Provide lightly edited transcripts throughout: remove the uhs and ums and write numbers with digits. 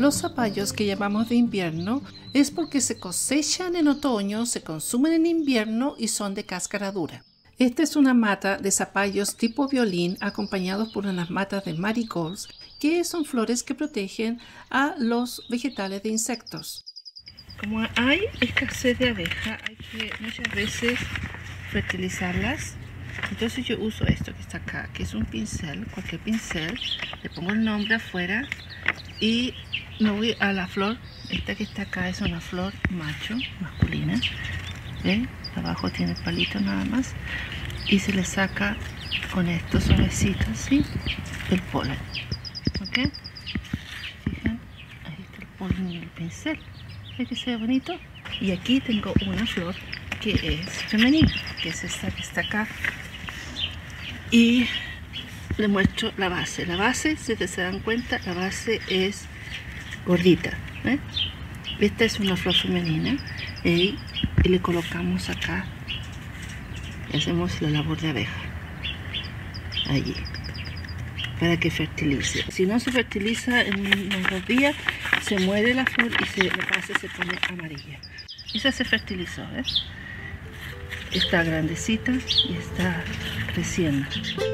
Los zapallos que llamamos de invierno es porque se cosechan en otoño, se consumen en invierno y son de cáscara dura. Esta es una mata de zapallos tipo violín acompañados por unas matas de marigolds, que son flores que protegen a los vegetales de insectos. Como hay escasez de abeja, hay que muchas veces fertilizarlas. Entonces yo uso esto que está acá, que es un pincel, cualquier pincel, le pongo el nombre afuera y me voy a la flor. Esta que está acá es una flor macho, masculina. ¿Ven? Abajo tiene el palito nada más. Y se le saca con esto suavecito, ¿sí? El polen. ¿Ok? Fijan, ahí está el polen en el pincel. ¿Ven que se ve bonito? Y aquí tengo una flor que es femenina, que es esta que está acá. Y le muestro la base. La base, si se dan cuenta, la base es gordita. ¿Eh? Esta es una flor femenina y le colocamos acá y hacemos la labor de abeja allí para que fertilice. Si no se fertiliza en unos 2 días, se muere la flor y la base se pone amarilla. Esa se fertilizó, ¿ves? Está grandecita y está creciendo.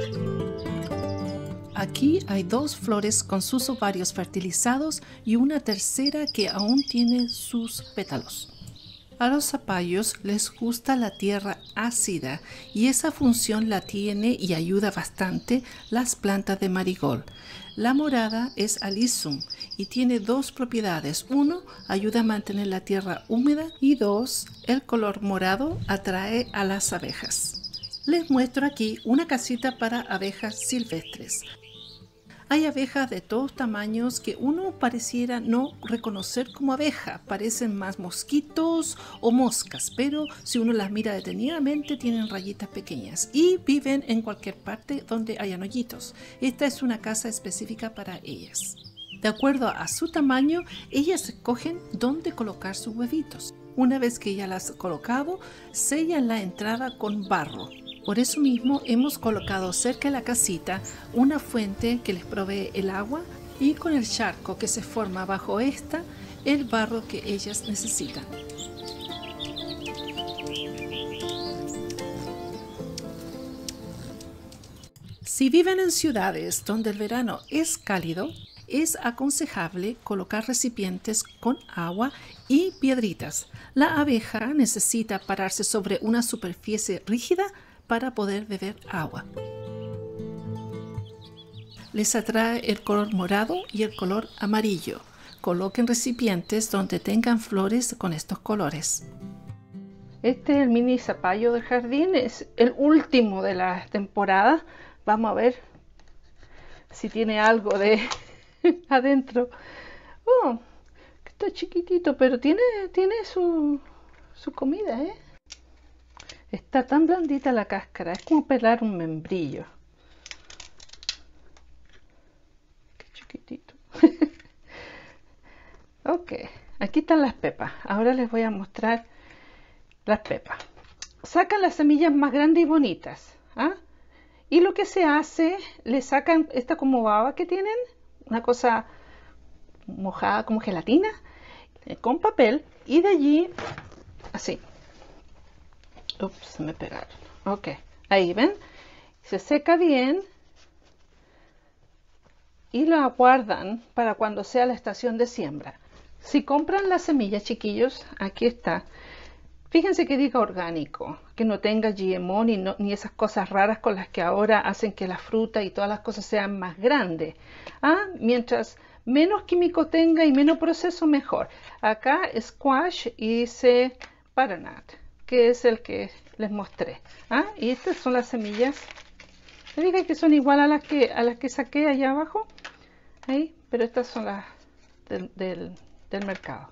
Aquí hay 2 flores con sus ovarios fertilizados y una tercera que aún tiene sus pétalos. A los zapallos les gusta la tierra ácida y esa función la tiene y ayuda bastante las plantas de marigold. La morada es Alyssum y tiene 2 propiedades. 1, ayuda a mantener la tierra húmeda y 2, el color morado atrae a las abejas. Les muestro aquí una casita para abejas silvestres. Hay abejas de todos tamaños que uno pareciera no reconocer como abeja, parecen más mosquitos o moscas, pero si uno las mira detenidamente tienen rayitas pequeñas y viven en cualquier parte donde hayan hoyitos. Esta es una casa específica para ellas. De acuerdo a su tamaño, ellas escogen dónde colocar sus huevitos. Una vez que ya las ha colocado, sellan la entrada con barro. Por eso mismo hemos colocado cerca de la casita una fuente que les provee el agua y con el charco que se forma bajo esta, el barro que ellas necesitan. Si viven en ciudades donde el verano es cálido, es aconsejable colocar recipientes con agua y piedritas. La abeja necesita pararse sobre una superficie rígida para poder beber agua. Les atrae el color morado y el color amarillo. Coloquen recipientes donde tengan flores con estos colores. Este es el mini zapallo del jardín, es el último de la temporada. Vamos a ver si tiene algo de adentro. Oh, está chiquitito, pero tiene su comida, ¿eh? Está tan blandita la cáscara, es como pelar un membrillo. Qué chiquitito. Ok, aquí están las pepas. Ahora les voy a mostrar las pepas. Sacan las semillas más grandes y bonitas. ¿Ah? Y lo que se hace, le sacan esta como baba que tienen, una cosa mojada como gelatina, con papel, y de allí, así. Ups, se me pegaron. Ok, ahí ven, se seca bien y la guardan para cuando sea la estación de siembra. Si compran las semillas, chiquillos, aquí está. Fíjense que diga orgánico, que no tenga GMO ni esas cosas raras con las que ahora hacen que la fruta y todas las cosas sean más grandes. Mientras menos químico tenga y menos proceso, mejor. Acá squash y dice butternut, que es el que les mostré. Y estas son las semillas. ¿Se fijan que son igual a las que saqué allá abajo? Ahí, pero estas son las del mercado.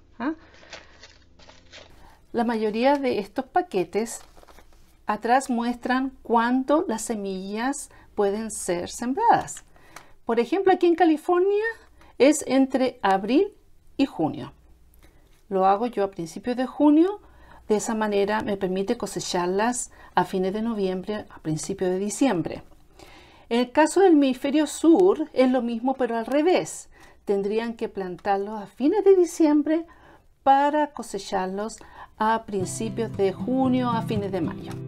La mayoría de estos paquetes atrás muestran cuándo las semillas pueden ser sembradas. Por ejemplo, aquí en California es entre abril y junio. Lo hago yo a principios de junio. De esa manera me permite cosecharlas a fines de noviembre, a principios de diciembre. En el caso del hemisferio sur es lo mismo, pero al revés. tendrían que plantarlos a fines de diciembre para cosecharlos a principios de junio, a fines de mayo.